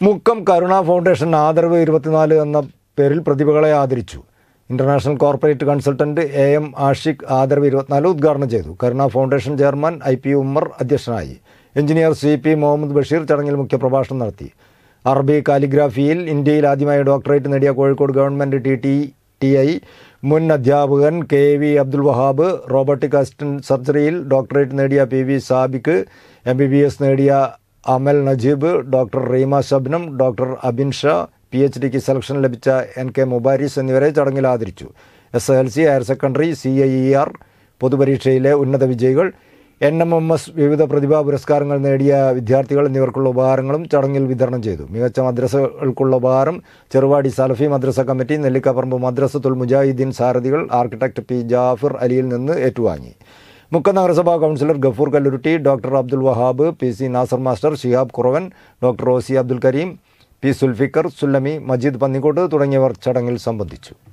മുക്കം കരുണ foundation ആദരവ് 24 എന്ന പേരിൽ പ്രതിഭകളെ ആദരിച്ചു. International corporate consultant AM Ashiq ആദരവ് 24 ഉദ്ഘാടനം ചെയ്തു. Karuna foundation chairman IP Ummer അധ്യക്ഷനായി. എഞ്ചിനീയർ CP മുഹമ്മദ് ബഷീർ ചടങ്ങിൽ മുഖ്യപ്രഭാഷണം നടത്തി. അറബി കാലിഗ്രാഫിയിൽ ഇന്ത്യയിൽ ആദ്യമായി ഡോക്ടറേറ്റ് നേടിയ കോഴിക്കോട് ഗവൺമെന്റ് TTI മുൻ അധ്യാപകൻ KV Abdul Wahab, robotic assistant സർജറിയിൽ ഡോക്ടറേറ്റ് നേടിയ PV സാബിക്ക്, MBBS നേടിയ അമൽ നജീബ്, ഡോക്ടർ റീമ ശബ്നം, ഡോക്ടർ അബിൻ ഷാ, PhDക്ക് സെലക്ഷൻ ലഭിച്ച NK മുബാരിസ് എന്നിവരെ ചടങ്ങിൽ ആദരിച്ചു. SLC, ഹയർ സെക്കൻഡറി, CIER പൊതുപരീക്ഷയിലെ ഉന്നത വിജയികൾ, NMMS വിവിധ പ്രതിഭാ പുരസ്കാരങ്ങൾ നേടിയ വിദ്യാർത്ഥികൾ എന്നിവർക്കുള്ള ഉപഹാരങ്ങളും ചടങ്ങിൽ വിതരണം ചെയ്തു. മികച്ച മദ്രസകൾക്കുള്ള ഉപഹാരം ചെറുവാടി സലഫി മദ്രസ കമ്മിറ്റി, നെല്ലിക്കപ്പറമ്പ് മദ്രസത്തുൽ മുജാഹിദീൻ സാരഥികൾ ആർക്കിടെക്ട് P ജാഫർ അലിയിൽ നിന്ന് ഏറ്റുവാങ്ങി. മുക്കം നഗരസഭാ councillor Gafoor Kallurutti, doctor Abdul Wahab, PC Nasar master, Shihab Kuravan, doctor OC Abdul Kareem, P Sulfikar, Sullami, Majeed Pannikkod തുടങ്ങിയവർ ചടങ്ങിൽ സംബന്ധിച്ചു.